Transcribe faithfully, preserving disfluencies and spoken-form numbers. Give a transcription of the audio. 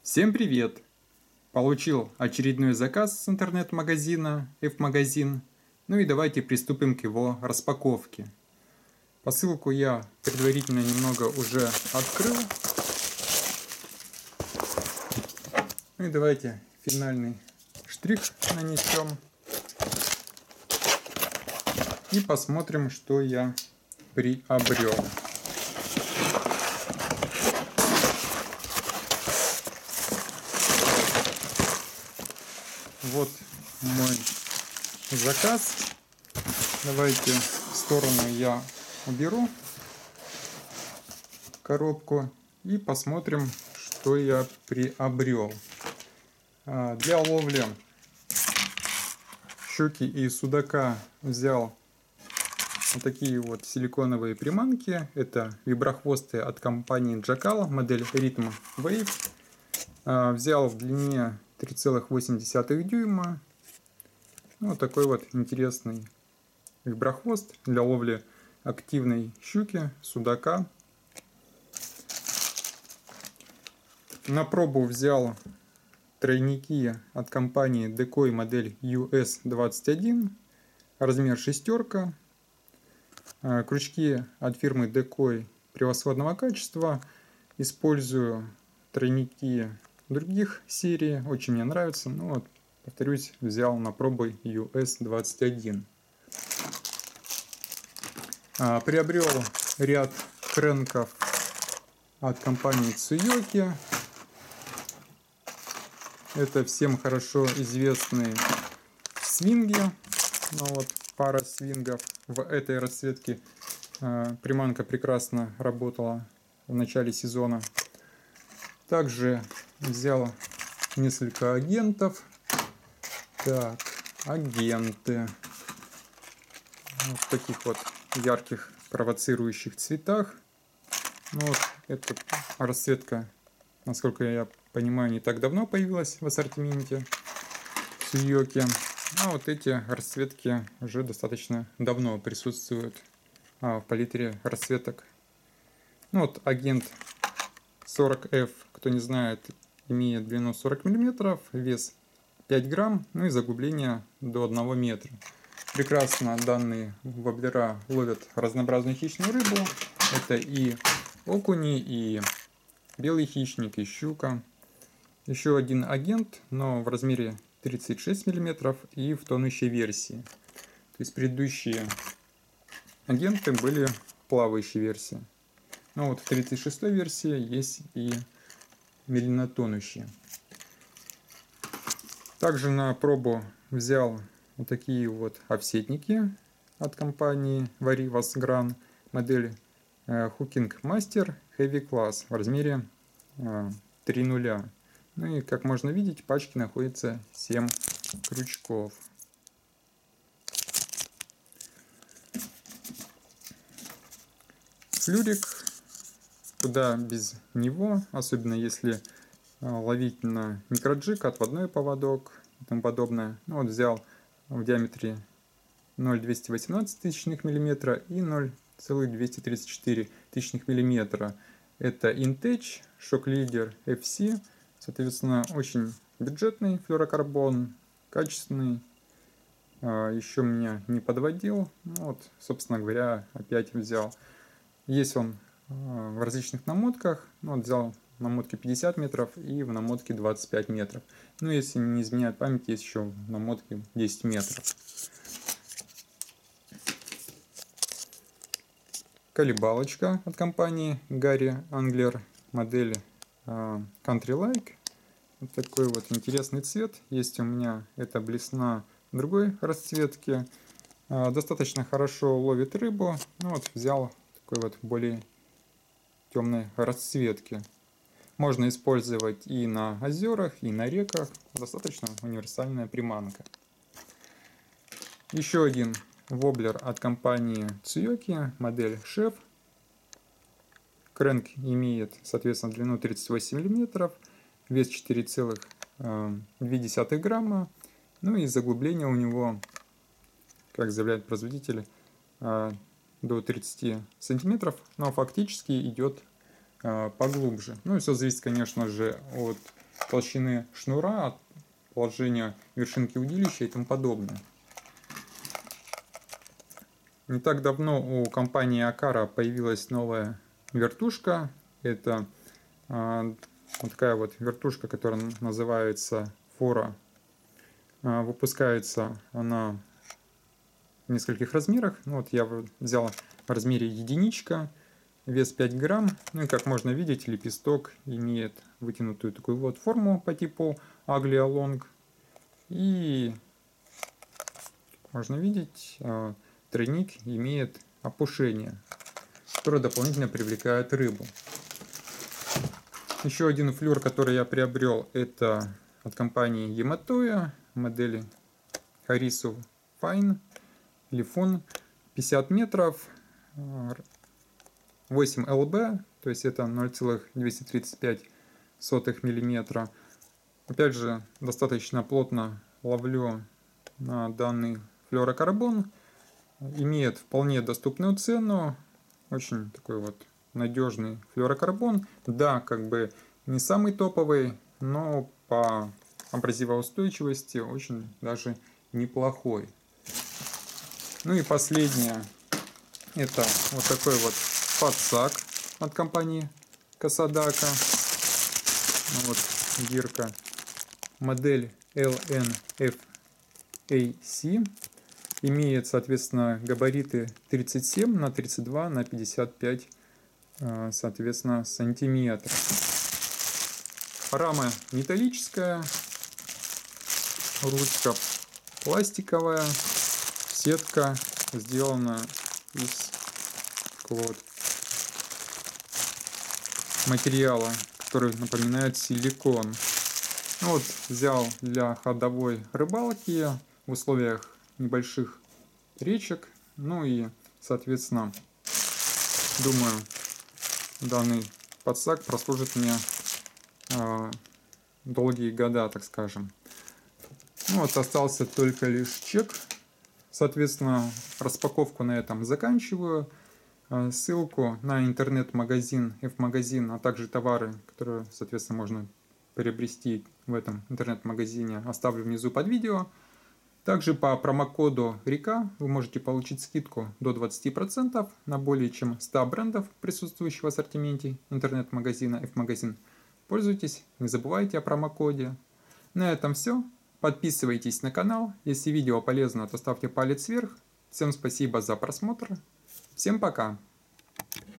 Всем привет! Получил очередной заказ с интернет-магазина F-магазин. Ну и давайте приступим к его распаковке. Посылку я предварительно немного уже открыл. Ну и давайте финальный штрих нанесем. И посмотрим, что я приобрел. Вот мой заказ. Давайте в сторону я уберу коробку и посмотрим, что я приобрел. Для ловли щуки и судака взял вот такие вот силиконовые приманки. Это виброхвосты от компании Jackal, модель Rhythm Wave. Взял в длине три целых восемь десятых дюйма. Вот такой вот интересный виброхвост для ловли активной щуки, судака. На пробу взял тройники от компании Decoy модель ю эс двадцать один, размер шестерка. Крючки от фирмы Decoy превосходного качества. Использую тройники других серий, очень мне нравится. Ну вот, повторюсь, взял на пробу ю эс двадцать один. А, приобрел ряд кренков от компании Tsuyoki. Это всем хорошо известные свинги. Ну вот, пара свингов. В этой расцветке а, приманка прекрасно работала в начале сезона. Также взял несколько агентов. Так, агенты. Вот в таких вот ярких провоцирующих цветах. Ну вот эта расцветка, насколько я понимаю, не так давно появилась в ассортименте Tsuyoki. А вот эти расцветки уже достаточно давно присутствуют а, в палитре расцветок. Ну вот агент сорок эф, кто не знает, имеет длину сорок миллиметров, вес пять грамм, ну и заглубление до одного метра. Прекрасно данные воблера ловят разнообразную хищную рыбу. Это и окуни, и белый хищник, и щука. Еще один агент, но в размере тридцать шесть миллиметров и в тонущей версии. То есть предыдущие агенты были плавающей версии. Но вот в тридцать шестой версии есть и мелинотонущие. Также на пробу взял вот такие вот офсетники от компании Varivas Gran, модель Hooking Master Heavy Class в размере три ноль. Ну и как можно видеть, в пачке находится семь крючков. Флюрик, куда без него, особенно если ловить на микроджиг, отводной поводок и тому подобное. Ну, вот взял в диаметре ноль целых двести восемнадцать тысячных миллиметра и ноль целых двести тридцать четыре тысячных миллиметра. Это Intech Shock Leader эф си. Соответственно, очень бюджетный флюорокарбон, качественный. Еще меня не подводил. Вот, собственно говоря, опять взял. Есть он в различных намотках. Вот взял в намотке пятьдесят метров и в намотке двадцать пять метров. Ну, если не изменяет память, есть еще в намотке десять метров. Колебалочка от компании Garry Angler, модель uh, Country Like. Вот такой вот интересный цвет. Есть у меня эта блесна другой расцветки. Uh, достаточно хорошо ловит рыбу. Ну, вот взял такой вот более темной расцветки. Можно использовать и на озерах, и на реках. Достаточно универсальная приманка. Еще один воблер от компании Tsuyoki, модель Chef. Кренк имеет, соответственно, длину тридцать восемь миллиметров, вес четыре целых две десятых грамма. Ну и заглубление у него, как заявляет производитель, до тридцати сантиметров, но фактически идет поглубже. Ну и все зависит, конечно же, от толщины шнура, от положения вершинки удилища и тому подобное. Не так давно у компании Акара появилась новая вертушка. Это а, вот такая вот вертушка, которая называется Фора. А, выпускается она в нескольких размерах. Ну, вот я взял в размере единичка, вес пять грамм. Ну и как можно видеть, лепесток имеет вытянутую такую вот форму по типу Aglia Long. И можно видеть, а, тройник имеет опушение, которое дополнительно привлекает рыбу. Еще один флюр, который я приобрел, это от компании Yamato, модели Harisu Fine или Fun, пятьдесят метров, восемь эл би, то есть это ноль целых двести тридцать пять сотых миллиметра. Опять же, достаточно плотно ловлю на данный флюорокарбон. Имеет вполне доступную цену. Очень такой вот надежный флюорокарбон. Да, как бы не самый топовый, но по абразивоустойчивости очень даже неплохой. Ну и последнее. Это вот такой вот подсак от компании Касадака. Вот гирка. Модель эл эн эф эй си. Имеет, соответственно, габариты тридцать семь на тридцать два на пятьдесят пять, соответственно, сантиметров. Рама металлическая, ручка пластиковая, сетка сделана из вот материала, который напоминает силикон. Вот взял для ходовой рыбалки в условиях небольших речек. Ну и, соответственно, думаю, данный подсак прослужит мне э, долгие года, так скажем. Ну вот остался только лишь чек. Соответственно, распаковку на этом заканчиваю. Э, ссылку на интернет-магазин F-магазин, а также товары, которые, соответственно, можно приобрести в этом интернет-магазине, оставлю внизу под видео. Также по промокоду РЕКА вы можете получить скидку до двадцати процентов на более чем сто брендов, присутствующих в ассортименте интернет-магазина F-магазин. Пользуйтесь, не забывайте о промокоде. На этом все. Подписывайтесь на канал. Если видео полезно, то ставьте палец вверх. Всем спасибо за просмотр. Всем пока.